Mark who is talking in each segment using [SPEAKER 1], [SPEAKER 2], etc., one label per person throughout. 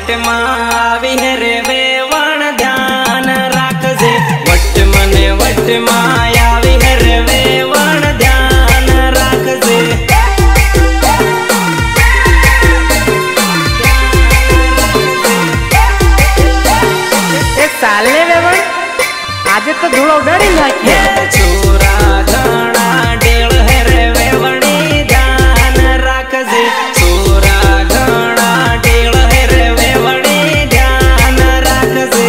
[SPEAKER 1] What मां आवी है रे वेवण ध्यान राखजे। वट मने वट मां आवी है रे वेवण ध्यान राखजे।
[SPEAKER 2] साले वेवण आज तो धूल उडाड़ी नाखी।
[SPEAKER 1] छोरा घणा डेल है रे वेवणी ध्यान राखजे। छोरा घणा डेल है रे वेवणी ध्यान राखजे।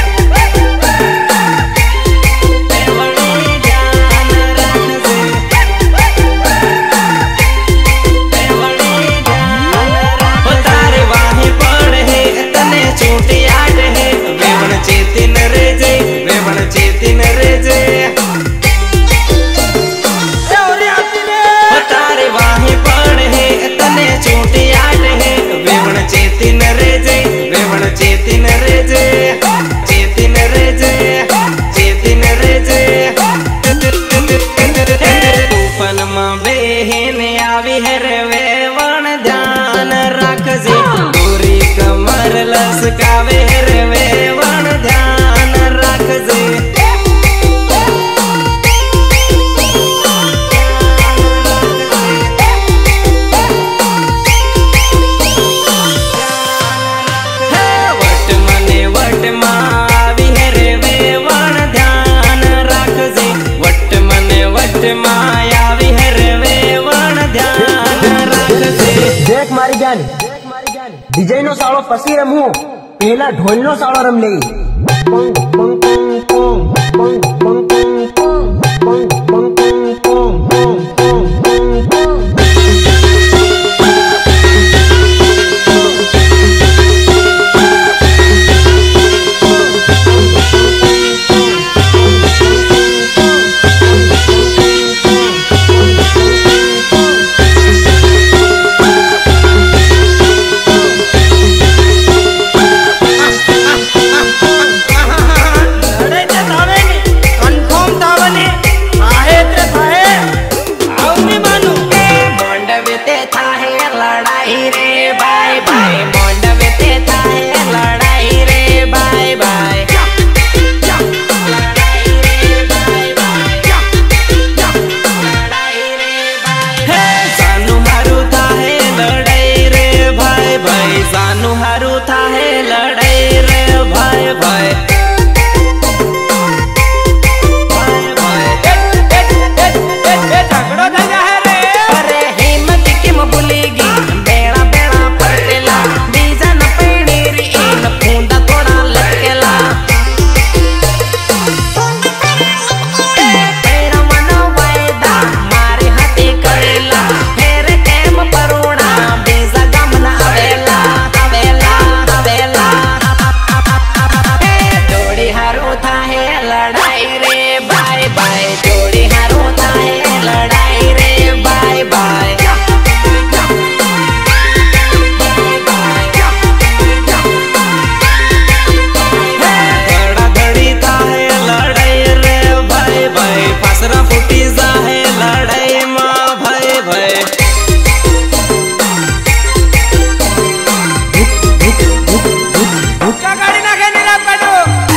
[SPEAKER 1] वेवणी ध्यान राखजे। वेवणी ध्यान राखजे। तारे वाहे पड़ है तने छूटी आट है। वेवण चेतिन रे जे वेवण चेतिन रे जे। तारे वाहे पड़ है तने छूटी आट है। वेवण चेतिन रे जे वेवण चेतिन रे जे। चेतिन रे जे चेतिन रे जे। तूफान मां बेहन आवी है रे वेवण ध्यान राखजे। गोरी कमर लसकावे रे वेवण ध्यान राखजे। वट मने वट मां आवी है रे वेवण ध्यान राखजे। वट मने वट मां आवी है रे वेवण ध्यान राखजे।
[SPEAKER 2] देख मारी जान डीजे नो साळो पसी रमू पहला ढोल नो साळो रम ले। पंग पंग पंग पंग पंग पंग पंग पंग पंग पंग पंग पंग पंग। सानू हारू था है लड़ाई रे भाई भाई। झगड़ो धजा है रे। अरे हिम्मत किम भूलेगी बेड़ा बेड़ा पटेला। बीजा न पेड़ी री इन फूंदा थोड़ा लटकेला। तेरा मनो वायदा मारे हाथे करेला। फेर केम परोड़ा बीजा गमना आवेला। जोड़ी हारो था है लड़ाई रे बाय बाय। जोड़ी हारो था है लड़ाई रे बाय बाय। धड़ा धड़ी था है लड़ाई रे भाई भाई। फासरा फूटी जा है लड़ाई माँ भाई भाई। गाड़ी ना के नीला काटो।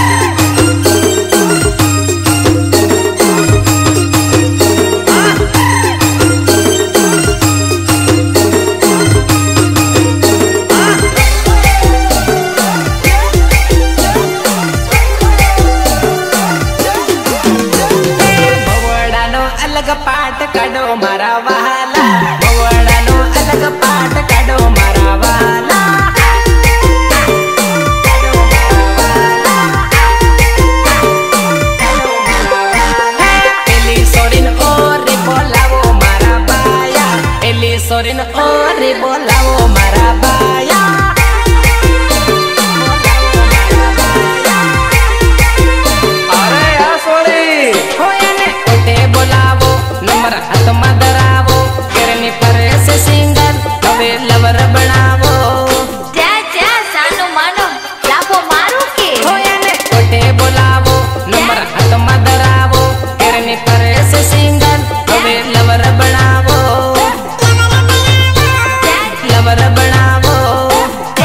[SPEAKER 2] भवड़ानो अलग पाट काढो मारा वाला। भवड़ानो अलग पाट काढो मारा वाला। सोरिन और बोलावो मारा बाया। अरे यार सोरी होयने ओटे बोलावो नंबर हाथ में धरावो। करनी पर से सिंगल हवे लवर बनावो।
[SPEAKER 3] जा जा सानो मानो लाभो मारो के।
[SPEAKER 1] होयने ओटे बोलावो नंबर हाथ में धरावो। करनी पर से सिंगल हवे लवर बनावो। लवर बनावो।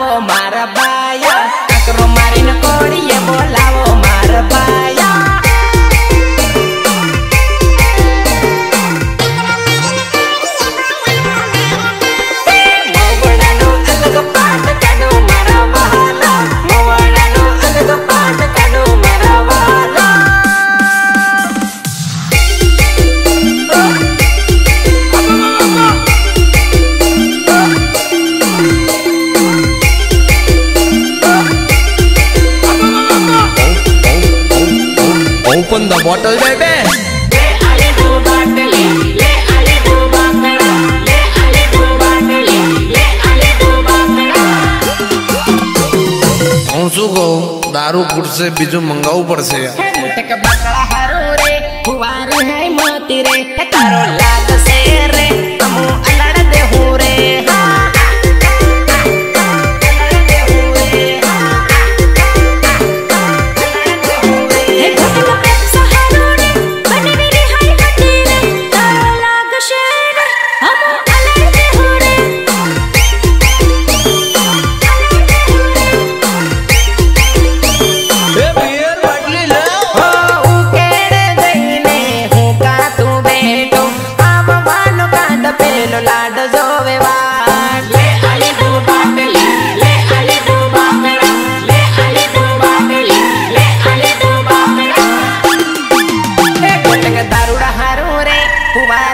[SPEAKER 1] मार बाया ककरो मारी न कोड़िए बोलावो मार बाया
[SPEAKER 4] Open the bottle, baby.
[SPEAKER 1] ले आले दो बाटली ले आले दो बाटला ले आले दो बाटली ले आले दो बाटला
[SPEAKER 4] હું શું કહું દારૂ ફૂટશે બીજું મંગાવવું પડશે યાર
[SPEAKER 1] मुटक बकड़ा हरो रे हुआर है मोती रे तारो लाग से रे हमू अलड़ दे हूं रे लाड जोवे वाट ले आले दो बाटली ले आले दो बाटला ले आले दो बाटली ले आले दो बाटला ए गोटक दारूड़ा हारू रे हुआ